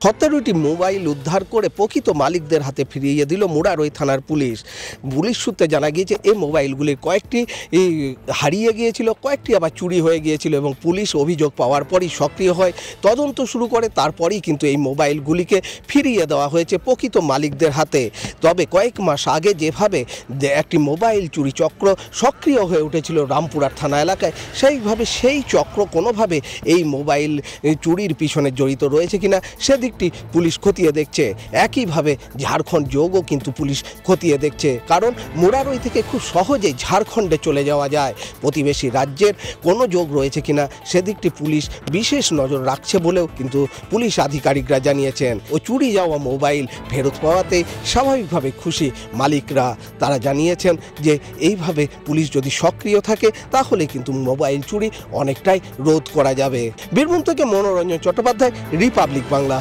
17টি mobile উদ্ধার করে প্রকৃত মালিকদের হাতে ফিরিয়ে দিল মুরারই থানার পুলিশ। পুলিশ সূত্রে জানা গিয়েছে এই মোবাইলগুলির কয়েকটি হারিয়ে গিয়েছিল, কয়েকটি আবার চুরি হয়ে গিয়েছিল এবং পুলিশ অভিযোগ পাওয়ার পরই সক্রিয় হয়, তদন্ত শুরু করে। তারপরেই কিন্তু এই মোবাইলগুলিকে ফিরিয়ে দেওয়া হয়েছে প্রকৃত মালিকদের হাতে। তবে কয়েক মাস আগে যেভাবে একটি মোবাইল চুরি চক্র সক্রিয় হয়ে উঠেছিল রামপুরহাট থানা এলাকায়, সেইভাবে সেই চক্র কোনোভাবে এই মোবাইল চুরির পিছনে জড়িত রয়েছে কিনা সেদিক পুলিশ খতিয়ে দেখছে। একইভাবে ঝাড়খণ্ড যোগও কিন্তু পুলিশ খতিয়ে দেখছে, কারণ মুরারই থেকে খুব সহজেই ঝাড়খণ্ডে চলে যাওয়া যায়। প্রতিবেশী রাজ্যের কোনো যোগ রয়েছে কিনা সেদিকটি পুলিশ বিশেষ নজর রাখছে বলেও কিন্তু পুলিশ আধিকারিকরা জানিয়েছেন। ও চুরি যাওয়া মোবাইল ফেরত পাওয়াতে স্বাভাবিকভাবে খুশি মালিকরা। তারা জানিয়েছেন যে এইভাবে পুলিশ যদি সক্রিয় থাকে তাহলে কিন্তু মোবাইল চুরি অনেকটাই রোধ করা যাবে। বীরভূম থেকে মনোরঞ্জন চট্টোপাধ্যায়, রিপাবলিক বাংলা।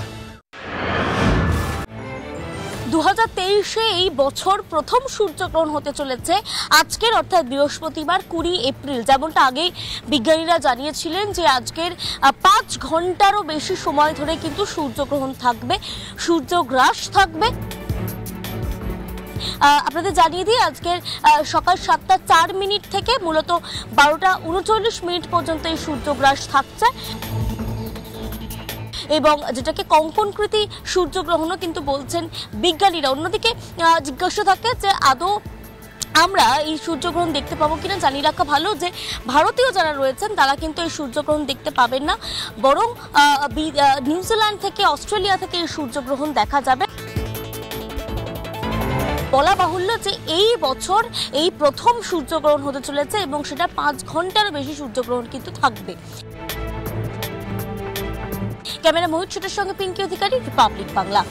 2023-এ এই বছর প্রথম সূর্যগ্রহণ হতে চলেছে আজকের, অর্থাৎ বৃহস্পতিবার 20 এপ্রিল। যেমনটা আগেই বিজ্ঞানীরা জানিয়েছিলেন যে আজকের 5 ঘন্টারও বেশি সময় ধরে কিন্তু সূর্যগ্রহণ থাকবে, সূর্যগ্রাস থাকবে। আপনাদের জানিয়ে দিই, আজকের সকাল 7টা 4 মিনিট থেকে মূলত 12টা 39 মিনিট পর্যন্ত এই সূর্যগ্রাস থাকছে এবং যেটাকে কঙ্কনকৃতি সূর্যগ্রহণও কিন্তু বলছেন বিজ্ঞানীরা। অন্যদিকে জিজ্ঞাসা থাকে যে আদৌ আমরা এই সূর্যগ্রহণ দেখতে পাবো কিনা। জানিয়ে রাখা ভালো যে ভারতীয় যারা রয়েছেন তারা কিন্তু এই সূর্যগ্রহণ দেখতে পাবেন না, বরং নিউজিল্যান্ড থেকে, অস্ট্রেলিয়া থেকে এই সূর্যগ্রহণ দেখা যাবে। বলা বাহুল্য যে এই বছর এই প্রথম সূর্যগ্রহণ হতে চলেছে এবং সেটা 5 ঘন্টারও বেশি সূর্যগ্রহণ কিন্তু থাকবে। ক্যামেরা মোহিত ছোটের সঙ্গে পিঙ্কি অধিকারী, রিপাবলিক বাংলা।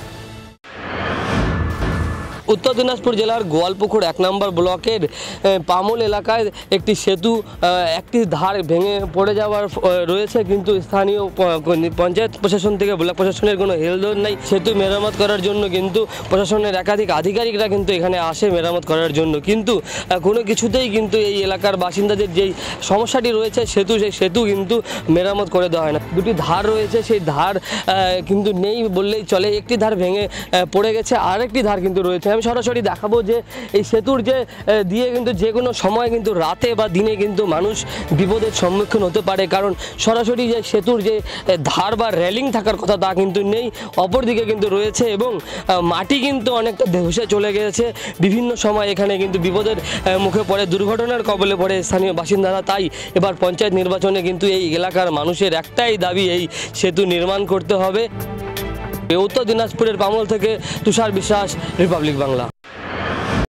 উত্তর দিনাজপুর জেলার গোয়ালপুকুর 1 নম্বর ব্লকের পামল এলাকায় একটি সেতু একটি ধার ভেঙে পড়ে যাওয়ার রয়েছে, কিন্তু স্থানীয় পঞ্চায়েত প্রশাসন থেকে ব্লক প্রশাসনের কোনো হেলদোল নেই। সেতু মেরামত করার জন্য কিন্তু প্রশাসনের একাধিক আধিকারিকরা কিন্তু এখানে আসে মেরামত করার জন্য, কিন্তু কোনো কিছুতেই কিন্তু এই এলাকার বাসিন্দাদের যেই সমস্যাটি রয়েছে সেই সেতু কিন্তু মেরামত করে দেওয়া হয় না। দুটি ধার রয়েছে, সেই ধার কিন্তু নেই বললেই চলে। একটি ধার ভেঙে পড়ে গেছে, আরেকটি ধার কিন্তু রয়েছে। আমি সরাসরি দেখাবো যে এই সেতুর যে দিয়ে কিন্তু যে কোনো সময় কিন্তু রাতে বা দিনে কিন্তু মানুষ বিপদের সম্মুখীন হতে পারে, কারণ সরাসরি যে সেতুর যে ধার বা রেলিং থাকার কথা তা কিন্তু নেই, অপরদিকে কিন্তু রয়েছে এবং মাটি কিন্তু অনেকটা ধসে চলে গেছে। বিভিন্ন সময় এখানে কিন্তু বিপদের মুখে পড়ে, দুর্ঘটনার কবলে পড়ে স্থানীয় বাসিন্দারা। তাই এবার পঞ্চায়েত নির্বাচনে কিন্তু এই এলাকার মানুষের একটাই দাবি, এই সেতু নির্মাণ করতে হবে। উত্তর দিনাজপুরের পামল থেকে তুষার বিশ্বাস, রিপাবলিক বাংলা।